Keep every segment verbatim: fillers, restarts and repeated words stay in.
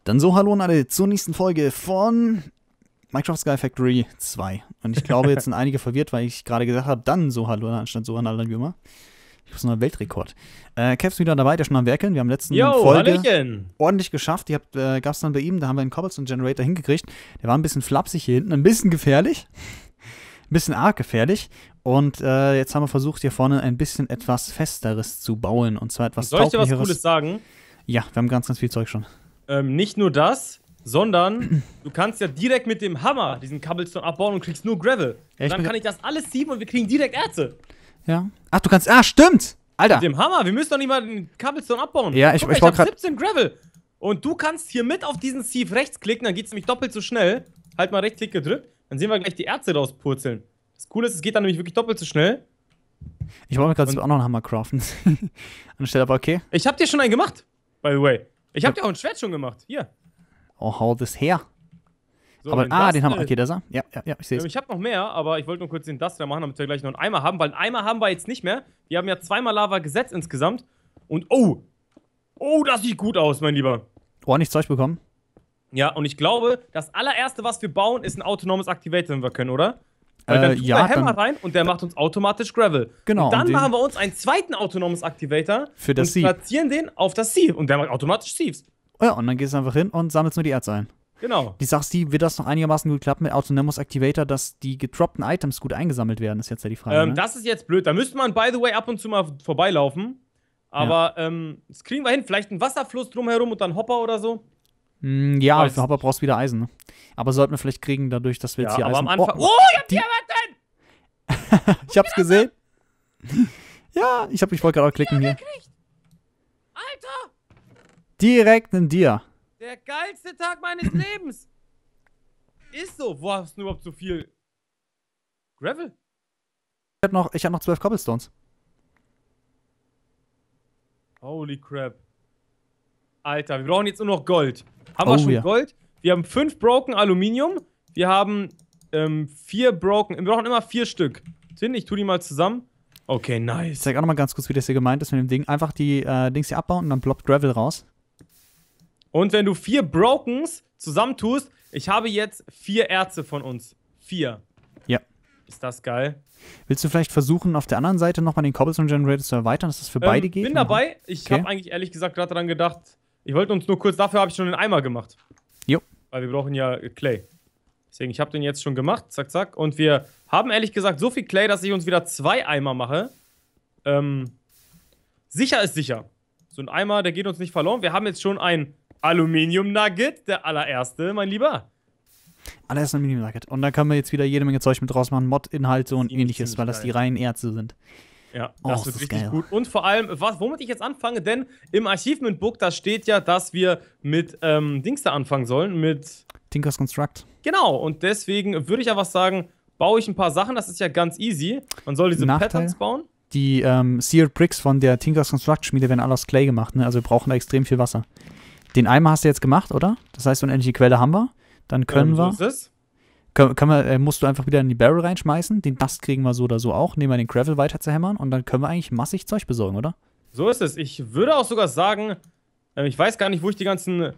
Dann so hallo an alle zur nächsten Folge von Minecraft Sky Factory zwei. Und ich glaube, jetzt sind einige verwirrt, weil ich gerade gesagt habe, dann so hallo anstatt so an alle wie immer. Ich muss noch Weltrekord. Äh, Kev ist wieder dabei, der ist schon am Werkeln. Wir haben letzten Yo, Folge Hallöchen. ordentlich geschafft. Die habt, äh, gab's dann bei ihm, da haben wir einen Cobblestone Generator hingekriegt. Der war ein bisschen flapsig hier hinten, ein bisschen gefährlich. Ein bisschen arg gefährlich. Und äh, jetzt haben wir versucht, hier vorne ein bisschen etwas Festeres zu bauen. Und zwar etwas Soll ich dir was Tauglicheres. Cooles sagen? Ja, wir haben ganz, ganz viel Zeug schon. Ähm, nicht nur das, sondern du kannst ja direkt mit dem Hammer diesen Cobblestone abbauen und kriegst nur Gravel. Ja, und dann kann ich das alles sieben und wir kriegen direkt Erze. Ja. Ach, du kannst. Ah, stimmt! Alter! Mit dem Hammer, wir müssen doch nicht mal den Cobblestone abbauen. Ja, ich, Guck mal, ich ich wollte hab gerade. siebzehn Gravel. Und du kannst hier mit auf diesen Sieve rechts klicken, dann geht's nämlich doppelt so schnell. Halt mal Rechtsklick gedrückt, dann sehen wir gleich die Erze rauspurzeln. Das Coole ist, es geht dann nämlich wirklich doppelt so schnell. Ich wollte gerade auch noch einen Hammer craften. An der Stelle, aber okay. Ich hab dir schon einen gemacht, by the way. Ich hab dir auch ein Schwert schon gemacht. Hier. Oh, hau das her. So, aber, den ah, Dust- den Hammer. Okay, der ist er. Ja, ja, ja, ich sehe es. Ich habe noch mehr, aber ich wollte nur kurz den Duster machen, damit wir gleich noch einen Eimer haben, weil einen Eimer haben wir jetzt nicht mehr. Wir haben ja zweimal Lava gesetzt insgesamt. Und oh, oh, das sieht gut aus, mein Lieber. Ordentlich Zeug bekommen. Ja, und ich glaube, das allererste, was wir bauen, ist ein autonomes Activator, wenn wir können, oder? Weil Äh, dann tun ja, wir Hammer dann- rein und der macht uns automatisch Gravel. Genau, Und dann und den- machen wir uns einen zweiten autonomes Activator Für das und Sieve. platzieren den auf das Sieve. Und der macht automatisch Sieves. Oh ja, und dann gehst du einfach hin und sammelst nur die Erze ein. Genau. Die sagst die, wird das noch einigermaßen gut klappen mit Autonomous Activator, dass die gedroppten Items gut eingesammelt werden, ist jetzt ja die Frage. Ähm, ne? das ist jetzt blöd. Da müsste man, by the way, ab und zu mal vorbeilaufen. Aber ähm, das kriegen wir hin. Vielleicht ein Wasserfluss drumherum und dann Hopper oder so. Mm, ja, weiß für Hopper brauchst du wieder Eisen. Ne? Aber sollten wir vielleicht kriegen, dadurch, dass wir jetzt Ja, hier aber Eisen. am Anfang. Oh, Oh, ich hab die- Diamanten! ich hab's gesehen. Ja, ich, hab, ich wollte gerade auch klicken hier. Alter! Direkt in dir. Der geilste Tag meines Lebens! Ist so. Wo hast du überhaupt so viel Gravel? Ich hab noch, ich hab noch zwölf Cobblestones. Holy crap. Alter, wir brauchen jetzt nur noch Gold. Haben Oh, wir schon ja. Gold? Wir haben fünf Broken Aluminium. Wir haben ähm, vier Broken. Wir brauchen immer vier Stück. Tin, ich tue die mal zusammen. Okay, Ich nice. zeig auch noch mal ganz kurz, wie das hier gemeint ist mit dem Ding. Einfach die äh, Dings hier abbauen und dann ploppt Gravel raus. Und wenn du vier Brokens zusammentust, ich habe jetzt vier Erze von uns. Vier. Ja. Ist das geil? Willst du vielleicht versuchen, auf der anderen Seite nochmal den Cobblestone Generator zu erweitern, dass das für beide ähm, geht? Bin dabei. Ich Okay. habe eigentlich ehrlich gesagt gerade daran gedacht, ich wollte uns nur kurz, dafür habe ich schon einen Eimer gemacht. Jo. Weil wir brauchen ja äh, Clay. Deswegen, ich habe den jetzt schon gemacht, zack, zack. Und wir haben ehrlich gesagt so viel Clay, dass ich uns wieder zwei Eimer mache. Ähm, sicher ist sicher. So ein Eimer, der geht uns nicht verloren. Wir haben jetzt schon ein Aluminium-Nugget, der allererste, mein Lieber. Alles ein Mini-Nugget. Und dann können wir jetzt wieder jede Menge Zeug mit draus machen, Mod-Inhalte und Ziemlich, ähnliches, ziemlich weil das geil. die reinen Erze sind. Ja, Oh, das ist wird das richtig geil. gut. Und vor allem, was, womit ich jetzt anfange, denn im Achievement Book, da steht ja, dass wir mit ähm, Dings da anfangen sollen, mit... Tinkers Construct. Genau, und deswegen würde ich einfach sagen, baue ich ein paar Sachen, das ist ja ganz easy. Man soll diese Nachteil? Patterns bauen. Die ähm, Seared Bricks von der Tinkers Construct Schmiede werden alle aus Clay gemacht, ne? Also wir brauchen da extrem viel Wasser. Den Eimer hast du jetzt gemacht, oder? Das heißt, unendliche Quelle haben wir. Dann können ähm, wir. So ist es. Können, können wir äh, musst du einfach wieder in die Barrel reinschmeißen. Den Dust kriegen wir so oder so auch. Nehmen wir den Gravel weiter zu hämmern und dann können wir eigentlich massig Zeug besorgen, oder? So ist es. Ich würde auch sogar sagen, äh, ich weiß gar nicht, wo ich die ganzen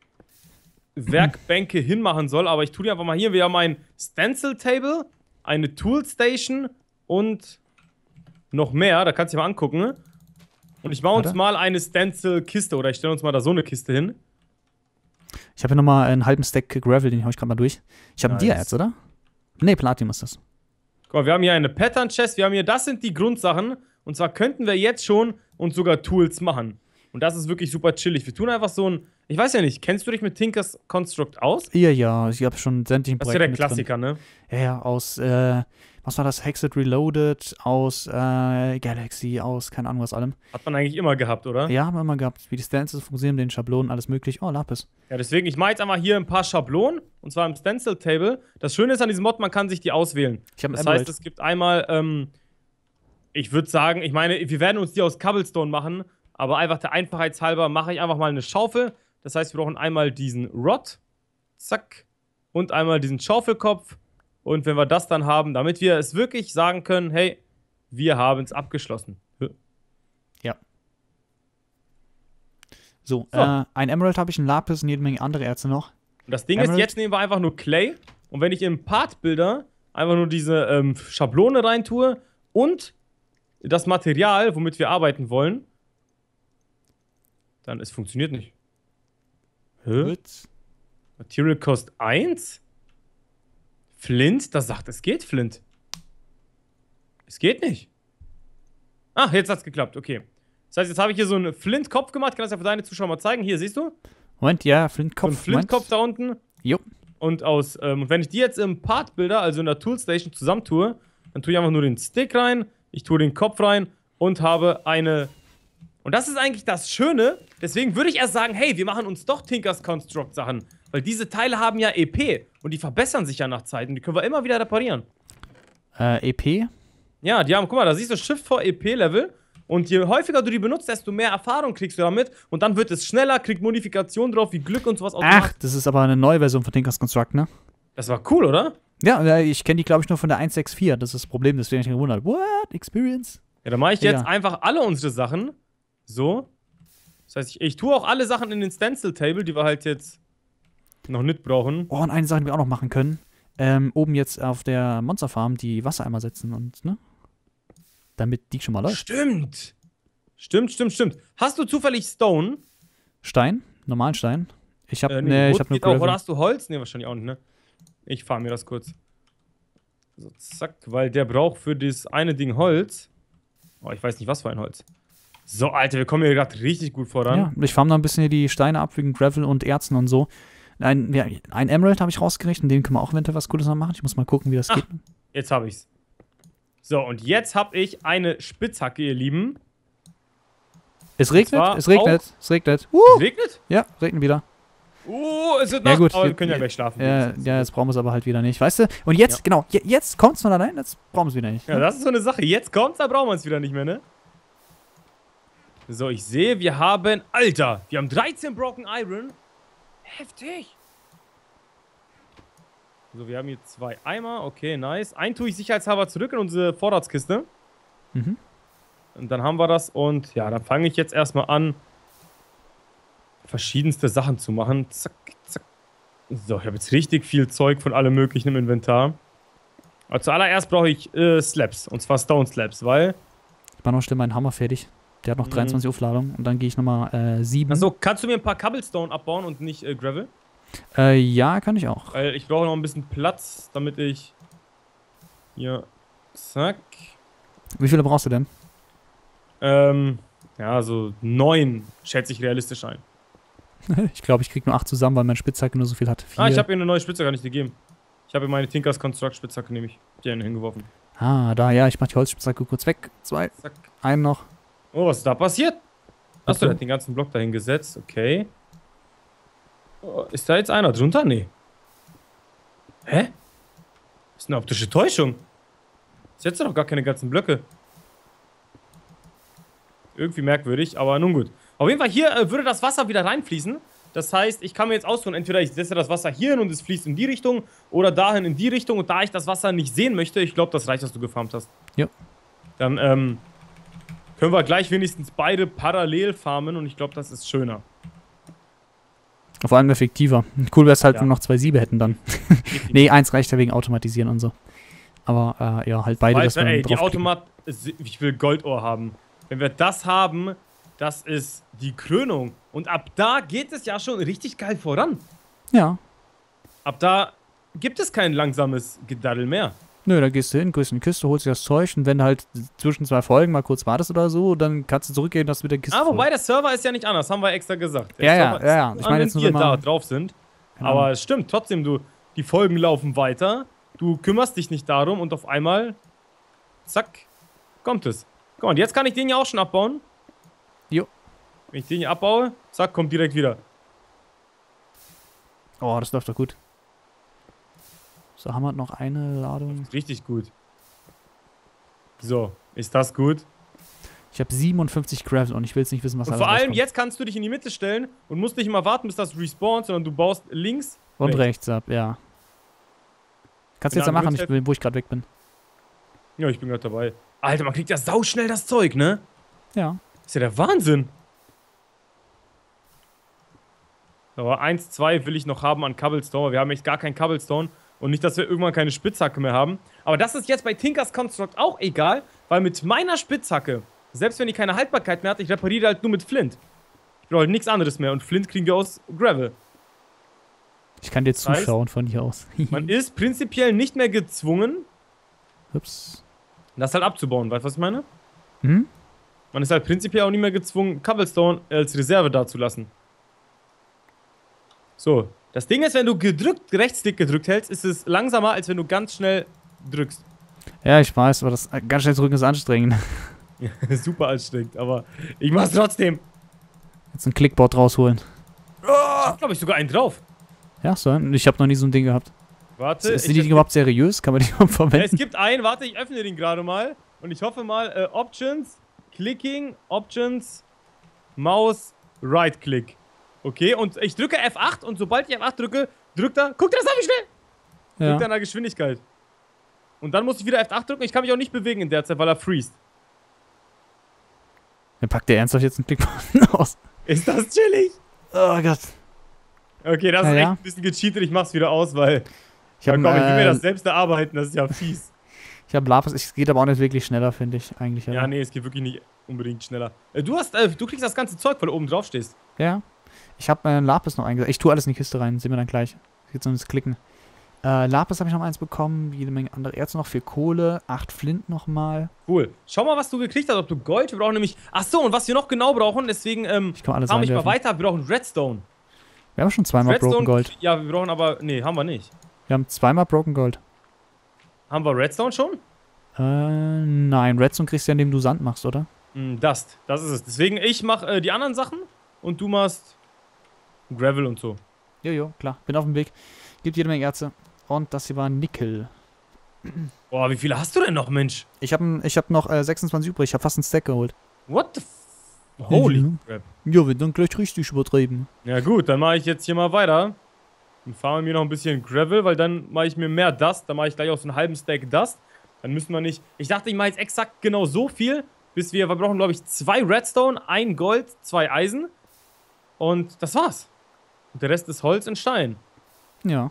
Werkbänke hinmachen soll, aber ich tue die einfach mal hier. Wir haben ein Stencil Table, eine Tool Station und noch mehr. Da kannst du dir mal angucken. Und ich baue uns Warte. mal eine Stencil-Kiste oder ich stelle uns mal da so eine Kiste hin. Ich habe hier nochmal einen halben Stack Gravel, den hau ich gerade mal durch. Ich habe Nice. ein Dia-Erz, oder? Nee, Platinum ist das. Guck mal, wir haben hier eine Pattern Chest, wir haben hier, das sind die Grundsachen. Und zwar könnten wir jetzt schon uns sogar Tools machen. Und das ist wirklich super chillig. Wir tun einfach so ein, ich weiß ja nicht, kennst du dich mit Tinkers Construct aus? Ja, ja, ich habe schon sämtlichen Das ist ja der mit drin. Klassiker, ne? Ja, ja, aus, äh, was war das? Hexed Reloaded, aus, äh, Galaxy, aus, keine Ahnung was allem. Hat man eigentlich immer gehabt, oder? Ja, haben wir immer gehabt. Wie die Stances funktionieren, den Schablonen, alles möglich. Oh, Lapis. Ja, deswegen, ich mache jetzt einfach hier ein paar Schablonen. Und zwar im Stencil Table. Das Schöne ist an diesem Mod, man kann sich die auswählen. Ich habe Das ein heißt, es gibt einmal, ähm, ich würde sagen, ich meine, wir werden uns die aus Cobblestone machen. Aber einfach der Einfachheit halber mache ich einfach mal eine Schaufel. Das heißt, wir brauchen einmal diesen Rod. Zack. Und einmal diesen Schaufelkopf. Und wenn wir das dann haben, damit wir es wirklich sagen können, hey, wir haben es abgeschlossen. So, So. Äh, ein Emerald habe ich, ein Lapis und jede Menge andere Erze noch. Und das Ding Emerald. ist, jetzt nehmen wir einfach nur Clay. Und wenn ich im Part-Builder einfach nur diese ähm, Schablone reintue und das Material, womit wir arbeiten wollen, dann es funktioniert nicht. Hä? Gut. Material Cost eins? Flint? Das sagt, es geht, Flint. Es geht nicht. Ah, jetzt hat's geklappt, okay. Das heißt, jetzt habe ich hier so einen Flint-Kopf gemacht. Ich kann das ja für deine Zuschauer mal zeigen. Hier, siehst du? Moment, ja, So Flintkopf. ein Flint-Kopf da unten. Jo. Und aus, ähm, wenn ich die jetzt im Part-Builder, also in der Toolstation, zusammentue, dann tue ich einfach nur den Stick rein, ich tue den Kopf rein und habe eine. Und das ist eigentlich das Schöne. Deswegen würde ich erst sagen, hey, wir machen uns doch Tinkers Construct Sachen. Weil diese Teile haben ja E P und die verbessern sich ja nach Zeit und die können wir immer wieder reparieren. Äh, E P? Ja, die haben, guck mal, da siehst du Shift vor E P-Level. Und je häufiger du die benutzt, desto mehr Erfahrung kriegst du damit. Und dann wird es schneller, kriegt Modifikationen drauf, wie Glück und sowas Ach, das ist aber eine neue Version von Tinkers Construct, ne? Das war cool, oder? Ja, äh, ich kenne die, glaube ich, nur von der eins Punkt sechs Punkt vier. Das ist das Problem, deswegen habe ich mich gewundert. What? Experience? Ja, dann mache ich Ja. jetzt einfach alle unsere Sachen. So. Das heißt, ich, ich tue auch alle Sachen in den Stencil-Table, die wir halt jetzt noch nicht brauchen. Oh, und eine Sache, die wir auch noch machen können. Ähm, oben jetzt auf der Monsterfarm die Wassereimer setzen und, ne? Damit die schon mal läuft. Stimmt. Stimmt, stimmt, stimmt. Hast du zufällig Stone? Stein? Normalen Stein? Ich habe Äh, ne, ich Wood hab nur geht auch. Oder Gravel. hast du Holz? Ne, wahrscheinlich auch nicht, ne? Ich fahre mir das kurz. So, zack. Weil der braucht für das eine Ding Holz. Oh, ich weiß nicht, was für ein Holz. So, Alter, wir kommen hier gerade richtig gut voran. Ja, ich farm noch ein bisschen hier die Steine ab wegen Gravel und Erzen und so. Ein, ja, ein Emerald habe ich rausgerichtet, in dem können wir auch eventuell was Cooles noch machen. Ich muss mal gucken, wie das Ah. geht. Jetzt habe ich's. So, und jetzt habe ich eine Spitzhacke, ihr Lieben. Es regnet, zwar es regnet, es regnet. Uh, Es regnet? ja, regnet wieder. Uh, es wird Ja, Nacht, gut, aber wir wir- können ja gleich schlafen. Ja, ja, jetzt brauchen wir es aber halt wieder nicht, weißt du? Und jetzt, Ja. genau, je- jetzt kommt's von allein, jetzt brauchen wir es wieder nicht. Ja, das ist so eine Sache. Jetzt kommt's, da brauchen wir es wieder nicht mehr, ne? So, ich sehe, wir haben... Alter, wir haben dreizehn Broken Iron. Heftig. So, wir haben hier zwei Eimer. Okay, nice. Einen tue ich sicherheitshalber zurück in unsere Vorratskiste. Mhm. Und dann haben wir das. Und ja, dann fange ich jetzt erstmal an, verschiedenste Sachen zu machen. Zack, zack. So, ich habe jetzt richtig viel Zeug von allem möglichen im Inventar. Aber zuallererst brauche ich äh, Slabs. Und zwar Stone Slabs, weil... Ich mach noch schnell meinen Hammer fertig. Der hat noch Mhm. dreiundzwanzig Aufladung. Und dann gehe ich nochmal äh, sieben. Achso, kannst du mir ein paar Cobblestone abbauen und nicht äh, Gravel? Äh, ja, kann ich auch. Weil ich brauche noch ein bisschen Platz, damit ich... Hier... Zack. Wie viele brauchst du denn? Ähm... Ja, so neun schätze ich realistisch ein. Ich glaube, ich krieg nur acht zusammen, weil mein Spitzhacke nur so viel hat. Vier. Ah, ich habe ihr eine neue Spitzhacke gar nicht gegeben. Ich habe ihr meine Tinkers Construct Spitzhacke nämlich hier hingeworfen. Ah, da, ja, ich mach die Holzspitzhacke kurz weg. Zwei, Zack. einen noch. Oh, was ist da passiert? Achso, der so. hat den ganzen Block dahin gesetzt. Okay. Oh, ist da jetzt einer drunter? Nee. Hä? Das ist eine optische Täuschung. Das setzt doch gar keine ganzen Blöcke. Irgendwie merkwürdig, aber nun gut. Auf jeden Fall hier äh, würde das Wasser wieder reinfließen. Das heißt, ich kann mir jetzt aussuchen, entweder ich setze das Wasser hier hin und es fließt in die Richtung oder dahin in die Richtung. Und da ich das Wasser nicht sehen möchte, ich glaube, das reicht, was du gefarmt hast. Ja. Dann ähm, können wir gleich wenigstens beide parallel farmen und ich glaube, das ist schöner. Vor allem effektiver. Cool wäre es halt, Ja. wenn wir noch zwei Siebe hätten dann. Nee, eins reicht ja wegen Automatisieren und so. Aber äh, ja, halt beide, Weißt dass du, wir ey, die draufklicken. Automat... Ich will Goldohr haben. Wenn wir das haben, das ist die Krönung. Und ab da geht es ja schon richtig geil voran. Ja. Ab da gibt es kein langsames Gedaddel mehr. Nö, da gehst du hin, gehst in die Kiste, holst dir das Zeug und wenn du halt zwischen zwei Folgen mal kurz wartest oder so, dann kannst du zurückgehen, dass du wieder Kiste Ah, voll. wobei der Server ist ja nicht anders, haben wir extra gesagt. Der Ja, ja, Server ja, ja. ist Ich an, meine wenn jetzt nur, wir wenn da man- drauf sind. Keine Aber Ahnung. es stimmt, trotzdem, du, die Folgen laufen weiter, du kümmerst dich nicht darum und auf einmal, zack, kommt es. Guck mal, und jetzt kann ich den ja auch schon abbauen. Jo. Wenn ich den hier abbaue, zack, kommt direkt wieder. Oh, das läuft doch gut. So, haben wir noch eine Ladung. Richtig gut. So, ist das gut? Ich habe siebenundfünfzig Gravel und ich will jetzt nicht wissen, was Und alles vor allem rauskommt. jetzt kannst du dich in die Mitte stellen und musst nicht immer warten, bis das respawnt, sondern du baust links. Und rechts. rechts ab, ja. Kannst du Bin jetzt ja machen, angehört. ich will, wo ich gerade weg bin. Ja, ich bin gerade dabei. Alter, man kriegt ja sauschnell das Zeug, ne? Ja. Ist ja der Wahnsinn. Aber eins, zwei will ich noch haben an Cobblestone. Wir haben echt gar kein Cobblestone. Und nicht, dass wir irgendwann keine Spitzhacke mehr haben. Aber das ist jetzt bei Tinkers Construct auch egal, weil mit meiner Spitzhacke, selbst wenn die keine Haltbarkeit mehr hat, ich repariere halt nur mit Flint. Ich brauche halt nichts anderes mehr. Und Flint kriegen wir aus Gravel. Ich kann dir Das heißt, zuschauen von hier aus. Man ist prinzipiell nicht mehr gezwungen, Ups. das halt abzubauen. Weißt du, was ich meine? Hm? Man ist halt prinzipiell auch nicht mehr gezwungen, Cobblestone als Reserve dazulassen. So. Das Ding ist, wenn du gedrückt, Rechtsklick gedrückt hältst, ist es langsamer, als wenn du ganz schnell drückst. Ja, ich weiß, aber das ganz schnell drücken ist anstrengend. Ja, super anstrengend, aber ich mach's trotzdem. Jetzt ein Clickboard rausholen. Ich hab, glaube ich, sogar einen drauf. Ja, so. Ich habe noch nie so ein Ding gehabt. Warte. Ist, sind die überhaupt seriös? Kann man die überhaupt verwenden? Es gibt einen, warte, ich öffne den gerade mal. Und ich hoffe mal, äh, Options, Clicking, Options, Maus, Right-Click. Okay, und ich drücke F acht und sobald ich F acht drücke, drückt er, guck dir das an, wie schnell! Ja. Drückt er an der Geschwindigkeit. Und dann muss ich wieder F acht drücken, ich kann mich auch nicht bewegen in der Zeit, weil er freest. Dann packt der ernsthaft jetzt einen Clickboard aus. Ist das chillig? Oh Gott. Okay, das Ja, ist echt ja. ein bisschen gecheatet, ich mach's wieder aus, weil... Ich habe ja, komm, ich will mir äh, das selbst erarbeiten, das ist ja fies. ich hab Lapis, es geht aber auch nicht wirklich schneller, finde ich eigentlich. Ja, nee, es geht wirklich nicht unbedingt schneller. Äh, du hast, äh, du kriegst das ganze Zeug, weil du oben drauf stehst. Ja. Ich habe äh, Lapis noch eingesetzt. Ich tue alles in die Kiste rein, sehen wir dann gleich. Jetzt nur das Klicken. Äh, Lapis habe ich noch eins bekommen, jede Menge andere Erze noch, viel Kohle, acht Flint nochmal. Cool. Schau mal, was du gekriegt hast, ob du Gold, wir brauchen nämlich... Ach so, und was wir noch genau brauchen, deswegen, ähm, Ich kann alles fahr mich mal reinwerfen. weiter, wir brauchen Redstone. Wir haben schon zweimal Broken Gold. Ja, wir brauchen aber... Nee, haben wir nicht. Wir haben zweimal Broken Gold. Haben wir Redstone schon? Äh, nein, Redstone kriegst du ja, indem du Sand machst, oder? Hm, Dust, das ist es. Deswegen, ich mach äh, die anderen Sachen und du machst Gravel und so. Jojo, klar. Bin auf dem Weg. Gibt jede Menge Erze. Und das hier war Nickel. Boah, wie viele hast du denn noch, Mensch? Ich habe ich hab noch äh, sechsundzwanzig übrig. Ich habe fast einen Stack geholt. What the f... Holy Mhm. crap. Ja, wir dann gleich richtig übertrieben. Ja gut, dann mache ich jetzt hier mal weiter. Und fahre mir noch ein bisschen Gravel, weil dann mache ich mir mehr Dust. Dann mache ich gleich auch so einen halben Stack Dust. Dann müssen wir nicht... Ich dachte, ich mache jetzt exakt genau so viel, bis wir... Wir brauchen, glaube ich, zwei Redstone, ein Gold, zwei Eisen. Und das war's. Und der Rest ist Holz und Stein. Ja.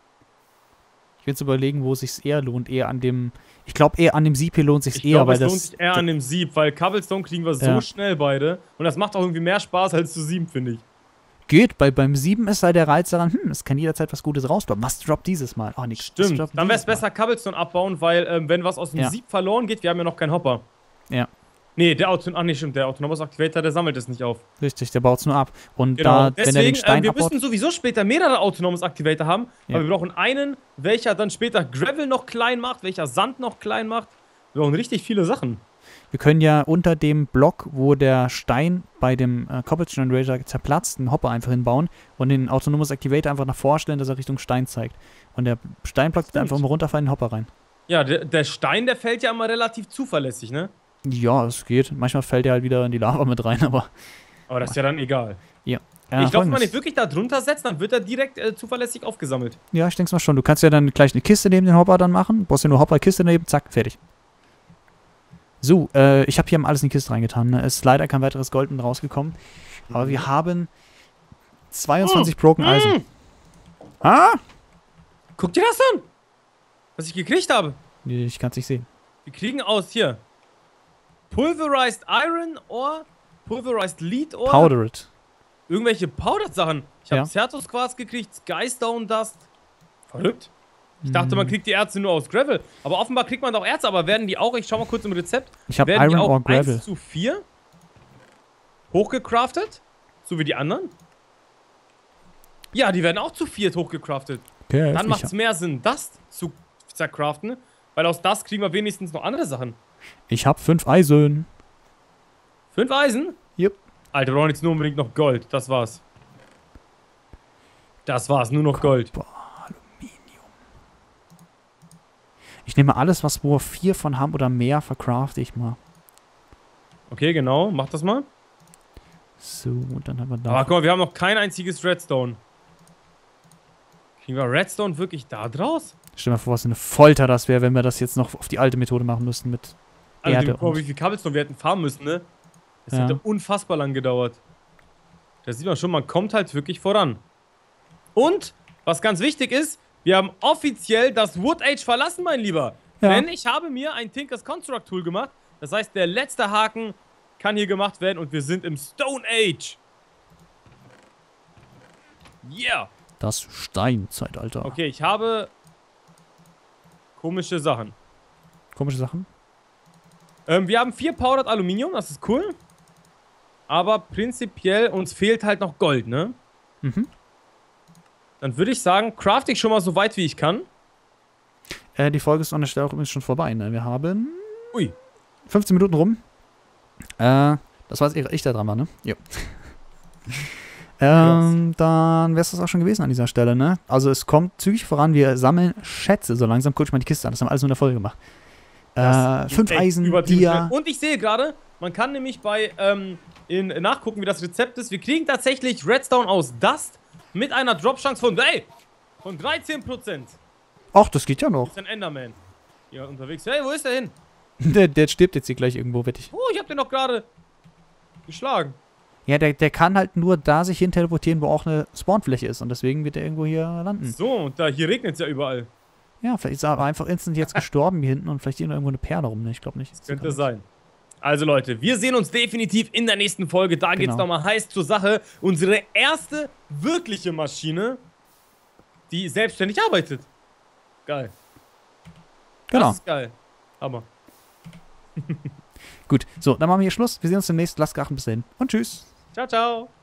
Ich will jetzt überlegen, wo es sich eher lohnt. Eher an dem... Ich glaube, eher an dem Sieb hier lohnt sich Ich eher, glaube, weil es das... lohnt sich eher an dem Sieb, weil Cobblestone kriegen wir so Ja. schnell beide. Und das macht auch irgendwie mehr Spaß als zu sieben, finde ich. Geht, bei, beim sieben ist halt der Reiz daran, hm, es kann jederzeit was Gutes rausdroppen. Was droppt dieses Mal? Oh, nix. Stimmt, dann wäre es besser Cobblestone abbauen, weil ähm, wenn was aus dem Ja. Sieb verloren geht, wir haben ja noch keinen Hopper. Ja. Nee, der Auto, ach nee, stimmt, der Autonomous Activator, der sammelt es nicht auf. Richtig, der baut es nur ab. Und Genau, da, wenn er deswegen, den Stein ähm, wir abbaut... müssen sowieso später mehrere Autonomous Activator haben, Ja. aber wir brauchen einen, welcher dann später Gravel noch klein macht, welcher Sand noch klein macht. Wir brauchen richtig viele Sachen. Wir können ja unter dem Block, wo der Stein bei dem äh, Cobblestone Generator zerplatzt, einen Hopper einfach hinbauen und den Autonomous Activator einfach nach vorstellen, dass er Richtung Stein zeigt. Und der Steinblock wird einfach mal runterfallen in den Hopper rein. Ja, der, der Stein, der fällt ja immer relativ zuverlässig, ne? Ja, es geht. Manchmal fällt er halt wieder in die Lava mit rein, aber... Aber das ist ja dann egal. Ja. ich glaube, wenn man folgendes. den wirklich da drunter setzt, dann wird er direkt äh, zuverlässig aufgesammelt. Ja, ich denke mal schon. Du kannst ja dann gleich eine Kiste neben den Hopper dann machen. Brauchst ja nur Hopper, Kiste daneben, zack, fertig. So, äh, ich habe hier mal alles in die Kiste reingetan. Ne? Es ist leider kein weiteres Gold mit rausgekommen. Aber wir haben zweiundzwanzig Broken Eisen. Ah? Guck dir das an! Was ich gekriegt habe. Nee, ich kann es nicht sehen. Wir kriegen aus hier Pulverized Iron Ore, Pulverized Lead Ore, Powder it. irgendwelche Powdered Sachen. Ich habe Ja. Certus Quarz gekriegt, Skystone Dust. Verrückt. Ich dachte, man kriegt die Erze nur aus Gravel. Aber offenbar kriegt man auch Erze, aber werden die auch, ich schau mal kurz im Rezept, Ich habe werden die Iron auch Ore Gravel. eins zu vier hochgecraftet? So wie die anderen? Ja, die werden auch zu viert hochgecraftet. Okay, Dann ich macht es mehr Sinn, das zu zercraften, weil aus das kriegen wir wenigstens noch andere Sachen. ich habe fünf Eisen. Fünf Eisen? Yep. Alter, wir brauchen jetzt nur unbedingt noch Gold. Das war's. Das war's, nur noch Gold. Boah, Aluminium. Ich nehme alles, was wo wir vier von haben oder mehr, vercrafte ich mal. Okay, genau. Mach das mal. So, und dann haben wir da. Aber guck mal, wir haben noch kein einziges Redstone. Kriegen wir Redstone wirklich da draus? Stell dir mal vor, was für eine Folter das wäre, wenn wir das jetzt noch auf die alte Methode machen müssten mit Also, Erde. guck mal, Und, wie viel Cobblestone wir hätten farmen müssen, ne? Das Ja. hätte unfassbar lang gedauert. Da sieht man schon, man kommt halt wirklich voran. Und, was ganz wichtig ist, wir haben offiziell das Wood Age verlassen, mein Lieber. Ja. Denn ich habe mir ein Tinkers Construct Tool gemacht. Das heißt, der letzte Haken kann hier gemacht werden und wir sind im Stone Age. Yeah. Das Steinzeitalter. Okay, ich habe komische Sachen. Komische Sachen. Ähm, wir haben vier Powdered Aluminium, das ist cool. Aber prinzipiell, uns fehlt halt noch Gold, ne? Mhm. Dann würde ich sagen, craft ich schon mal so weit, wie ich kann. Äh, die Folge ist an der Stelle auch übrigens schon vorbei, ne? Wir haben Ui. fünfzehn Minuten rum. Äh, das war jetzt ich, der dran war, ne? Jo. ähm, dann wäre es das auch schon gewesen an dieser Stelle, ne? Also es kommt zügig voran, wir sammeln Schätze. So langsam guck ich mal die Kiste an. Das haben wir alles nur in der Folge gemacht. Äh, fünf Eisen, Dia. Und ich sehe gerade, man kann nämlich bei, ähm, in, nachgucken, wie das Rezept ist. Wir kriegen tatsächlich Redstone aus Dust mit einer Drop-Chance von, ey, von dreizehn Prozent. Ach, das geht ja noch. Das ist ein Enderman hier unterwegs. Hey, wo ist der hin? Der, der stirbt jetzt hier gleich irgendwo, wette ich. Oh, ich hab den doch gerade geschlagen. Ja, der, der kann halt nur da sich hin teleportieren, wo auch eine Spawnfläche ist. Und deswegen wird er irgendwo hier landen. So, und da hier regnet es ja überall. Ja, vielleicht ist er aber einfach instant jetzt gestorben hier hinten und vielleicht hier noch irgendwo eine Perle rum. Ne, ich glaube nicht. Das könnte sein. Also Leute, wir sehen uns definitiv in der nächsten Folge. Da geht's Genau. nochmal heiß zur Sache. Unsere erste wirkliche Maschine, die selbstständig arbeitet. Geil. Genau. Das ist geil. Hammer. Gut, so, dann machen wir hier Schluss. Wir sehen uns demnächst. Lasst krachen, bis dahin. Und tschüss. Ciao, ciao.